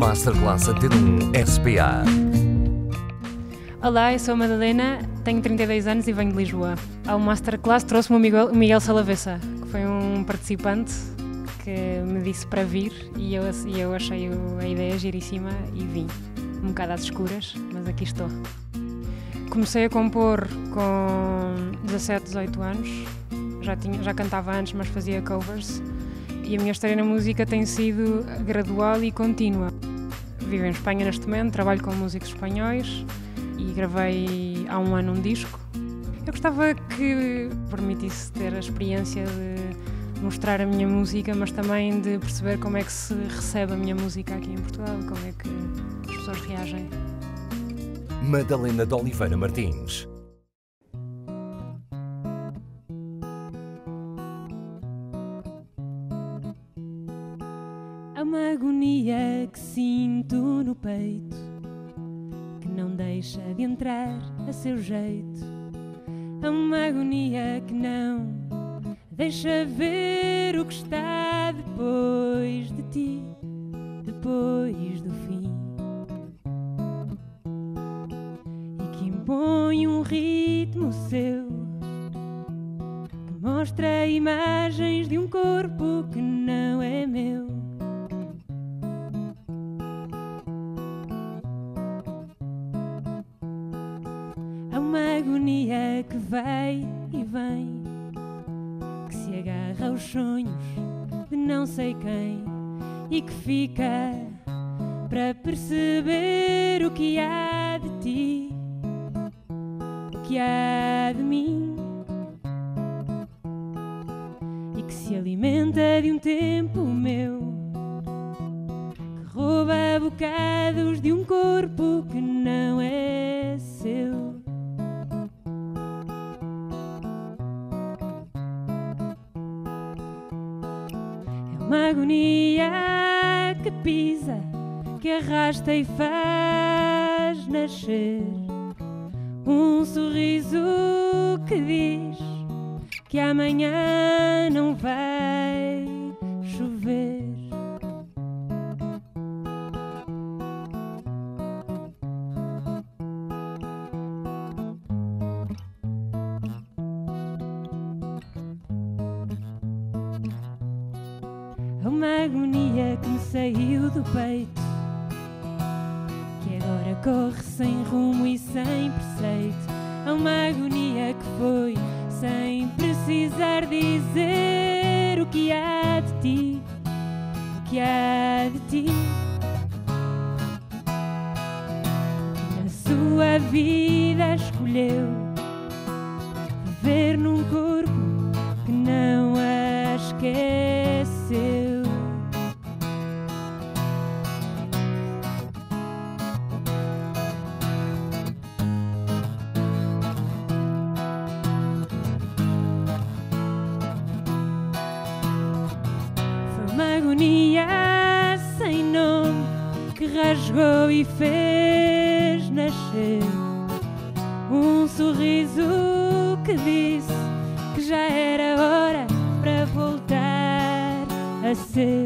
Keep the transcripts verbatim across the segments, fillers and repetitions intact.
Masterclass Antena um S P A. Olá, eu sou a Madalena, tenho trinta e dois anos e venho de Lisboa. Ao Masterclass trouxe-me o Miguel, o Miguel Salavessa, que foi um participante que me disse para vir e eu, e eu achei a ideia giríssima e vim. Um bocado às escuras, mas aqui estou. Comecei a compor com dezassete, dezoito anos, já, tinha, já cantava antes, mas fazia covers, e a minha história na música tem sido gradual e contínua. Vivo em Espanha neste momento, trabalho com músicos espanhóis e gravei há um ano um disco. Eu gostava que permitisse ter a experiência de mostrar a minha música, mas também de perceber como é que se recebe a minha música aqui em Portugal, como é que as pessoas reagem. Madalena de Oliveira Martins. Há uma agonia que sinto no peito, que não deixa de entrar a seu jeito. Há uma agonia que não deixa ver o que está depois de ti, depois do fim. Impõe um ritmo seu que mostra imagens de um corpo que não é meu. Há uma agonia que vai e vem, que se agarra aos sonhos de não sei quem e que fica para perceber o que há de ti, que há de mim, e que se alimenta de um tempo meu, que rouba bocados de um corpo que não é seu. É uma agonia que pisa, que arrasta e faz nascer um sorriso que diz que amanhã não vai chover. É uma agonia que me saiu do peito, que agora corre sem rumo e sem preceito. Há uma agonia que foi sem precisar dizer o que há de ti, o que há de ti. Na sua vida escolheu viver num corpo que não a esqueceu. Uma agonia sem nome que rasgou e fez nascer um sorriso que disse que já era hora para voltar a ser.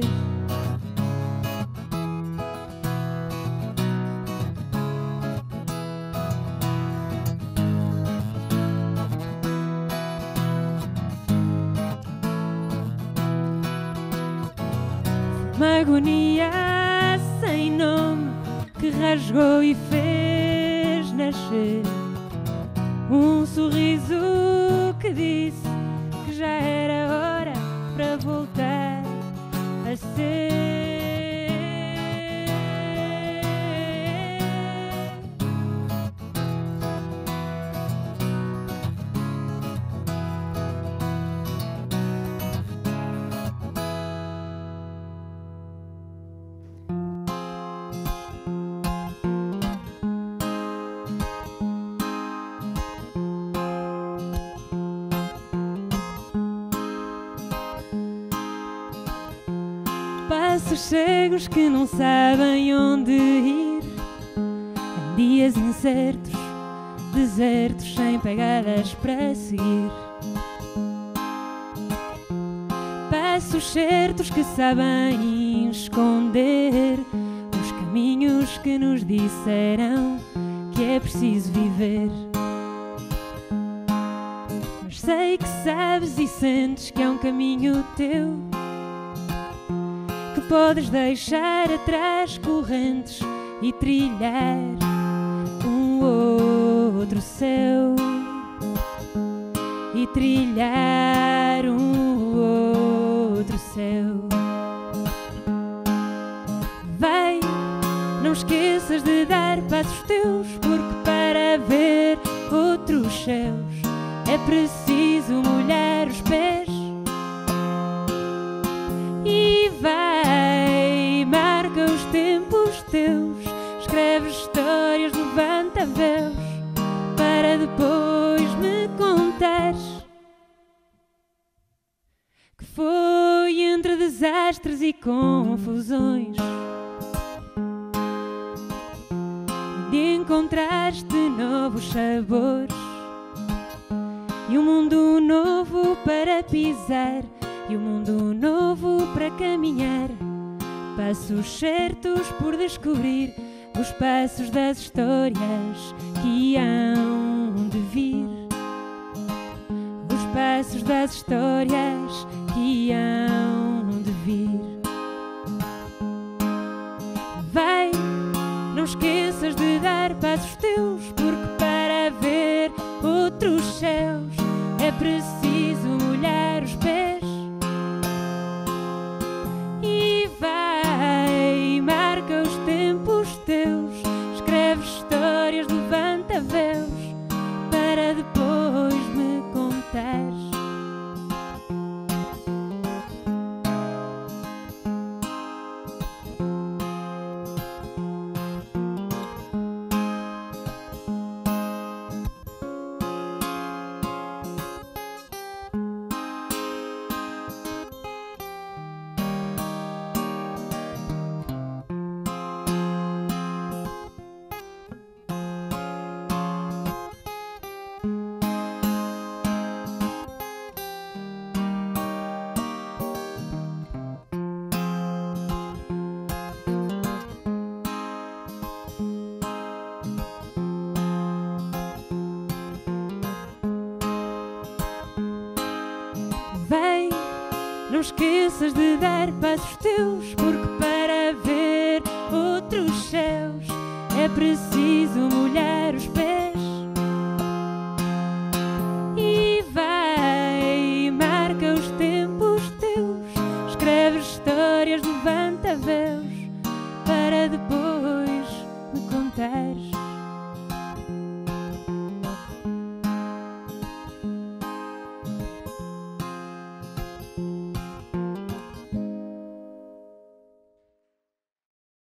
Uma agonia sem nome que rasgou e fez nascer um sorriso que disse que já era hora para voltar a ser. Passos cegos que não sabem onde ir, em dias incertos, desertos sem pegadas para seguir. Passos certos que sabem esconder os caminhos caminhos que nos disseram que é preciso viver. Mas sei que sabes e sentes que é um caminho teu, que podes deixar atrás correntes e trilhar um outro céu, e trilhar um outro céu. Vai, não esqueças de dar passos teus, porque para ver outros céus é preciso molhar os pés. E vai, marca os tempos teus, escreve histórias, levanta véus, para depois me contares que foi entre desastres e confusões onde encontraste novos sabores e um mundo novo para pisar, e um mundo novo para caminhar. Passos certos por descobrir, os passos das histórias que hão de vir, os passos das histórias que hão de vir. Vai, não esqueças de dar passos teus, porque para ver outros céus é preciso molhar os pés. E vai, marca os tempos teus, escreve histórias, levanta véus, para depois me contares. Vai, não esqueças de dar passos teus, porque para ver outros céus é preciso molhar os pés. E vai, marca os tempos teus, escreve histórias, levanta véus, para depois